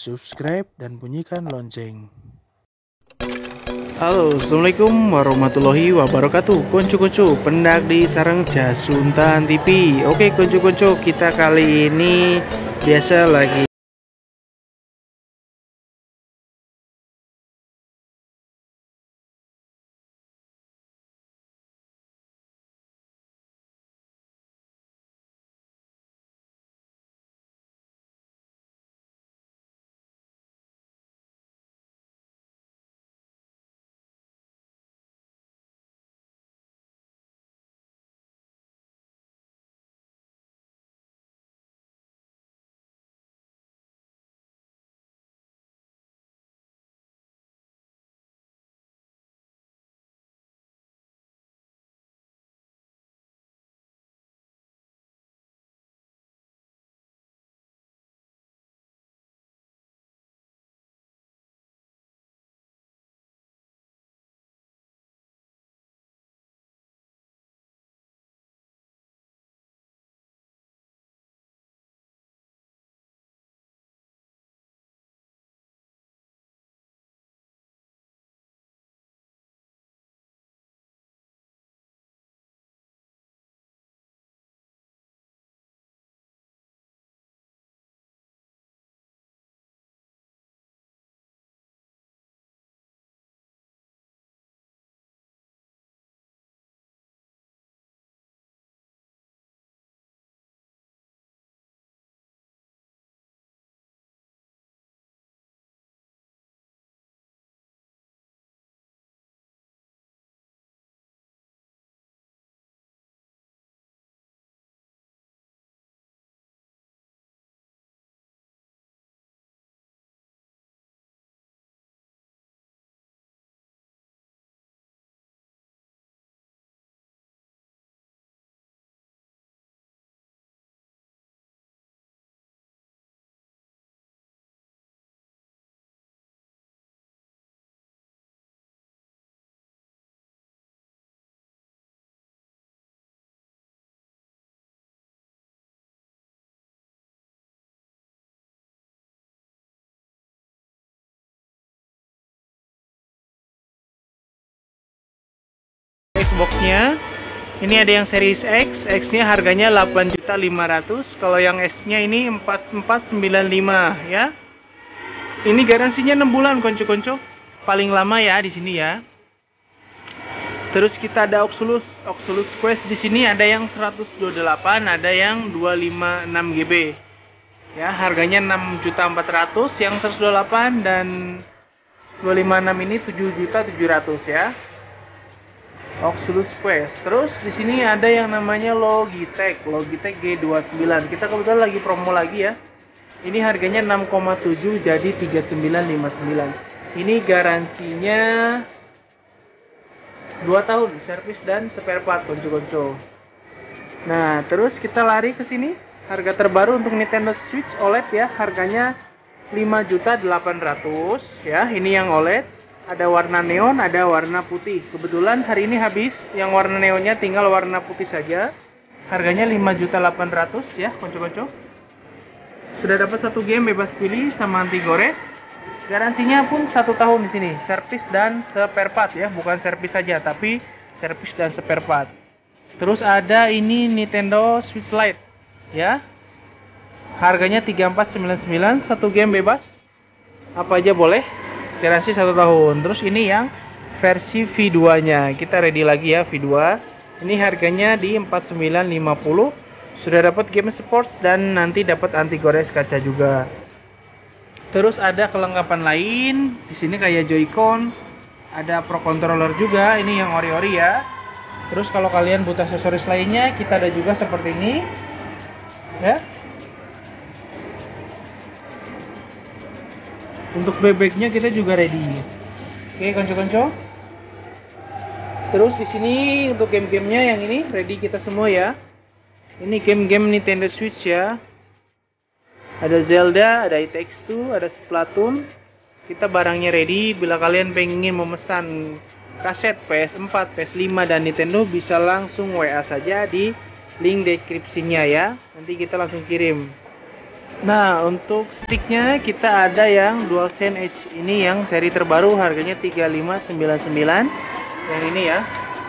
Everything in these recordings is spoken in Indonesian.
subscribe, dan bunyikan lonceng. Halo, assalamualaikum warahmatullahi wabarakatuh. Konco-konco pendak di sarang Jasuntan TV. Oke konco-konco, kita kali ini biasa lagi Xbox-nya. Ini ada yang series X, X-nya harganya 8.500.000. Kalau yang S-nya ini 4495 ya. Ini garansinya 6 bulan konco-konco. Paling lama ya di sini ya. Terus kita ada Oculus Quest di sini ada yang 128, ada yang 256 GB. Ya, harganya 6.400.000 yang 128 dan 256 ini 7.700.000 ya. Oculus Quest. Terus di sini ada yang namanya Logitech G29. Kita kebetulan lagi promo lagi ya. Ini harganya 6,7 jadi 3959. Ini garansinya 2 tahun servis dan spare part konco-konco. Nah, terus kita lari ke sini. Harga terbaru untuk Nintendo Switch OLED ya, harganya 5.800.000 ya. Ini yang OLED. Ada warna neon, ada warna putih. Kebetulan hari ini habis yang warna neonnya, tinggal warna putih saja. Harganya 5.800.000 ya, konco-konco. Sudah dapat 1 game bebas pilih sama anti gores. Garansinya pun 1 tahun di sini, servis dan spare part ya, bukan servis saja tapi servis dan spare part. Terus ada ini Nintendo Switch Lite ya. Harganya 3499, 1 game bebas. Apa aja boleh. Garansi 1 tahun. Terus ini yang versi V2-nya. Kita ready lagi ya V2. Ini harganya di 4950. Sudah dapat game support dan nanti dapat anti gores kaca juga. Terus ada kelengkapan lain. Di sini kayak Joy-Con, ada Pro Controller juga. Ini yang ori-ori ya. Terus kalau kalian butuh aksesoris lainnya, kita ada juga seperti ini. Ya. Untuk bebeknya kita juga ready. Oke, konco-konco. Terus di sini untuk game-gamenya yang ini ready kita semua ya. Ini game-game Nintendo Switch ya. Ada Zelda, ada It Takes Two, ada Splatoon. Kita barangnya ready. Bila kalian pengen memesan kaset PS4, PS5 dan Nintendo, bisa langsung WA saja di link deskripsinya ya. Nanti kita langsung kirim. Nah, untuk sticknya kita ada yang DualSense Edge ini yang seri terbaru, harganya 3599. Yang ini ya.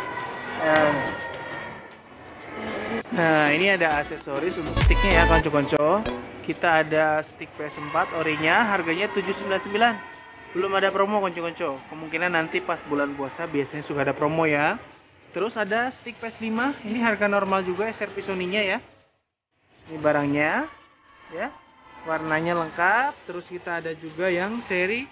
Nah, ini ada aksesoris untuk sticknya ya, konco-konco. Kita ada stick PS4 orinya, harganya 799. Belum ada promo, konco-konco. Kemungkinan nanti pas bulan puasa biasanya suka ada promo ya. Terus ada stick PS5, ini harga normal juga SRP Sony-nya ya. Ini barangnya ya. Warnanya lengkap. Terus kita ada juga yang seri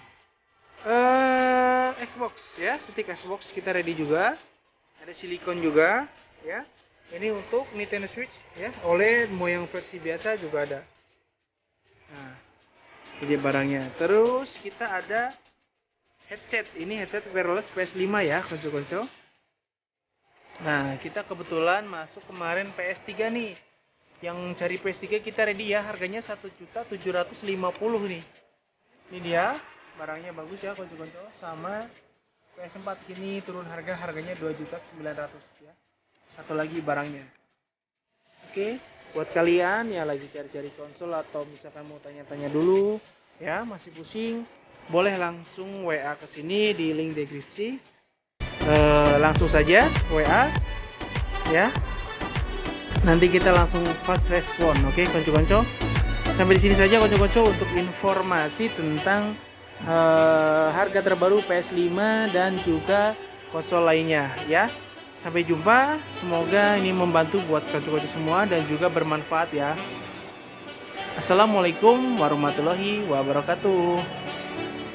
Xbox ya, stick Xbox kita ready juga. Ada silikon juga ya. Ini untuk Nintendo Switch ya, OLED mau yang versi biasa juga ada. Nah, ini barangnya. Terus kita ada headset. Ini headset wireless PS5 ya, konco-konco. Nah, kita kebetulan masuk kemarin PS3 nih. Yang cari PS3 kita ready ya, harganya 1.750.000 nih. Ini dia, barangnya bagus ya, konco-konco. Sama PS4 kini turun harganya 2.900.000 ya. Satu lagi barangnya. Oke, buat kalian yang lagi cari-cari konsol atau misalkan mau tanya-tanya dulu ya, masih pusing, boleh langsung WA ke sini di link deskripsi. Langsung saja WA ya. Nanti kita langsung fast respon, oke konco-konco. Sampai di sini saja konco-konco untuk informasi tentang harga terbaru PS5 dan juga konsol lainnya ya. Sampai jumpa, semoga ini membantu buat konco-konco semua dan juga bermanfaat ya. Assalamualaikum warahmatullahi wabarakatuh.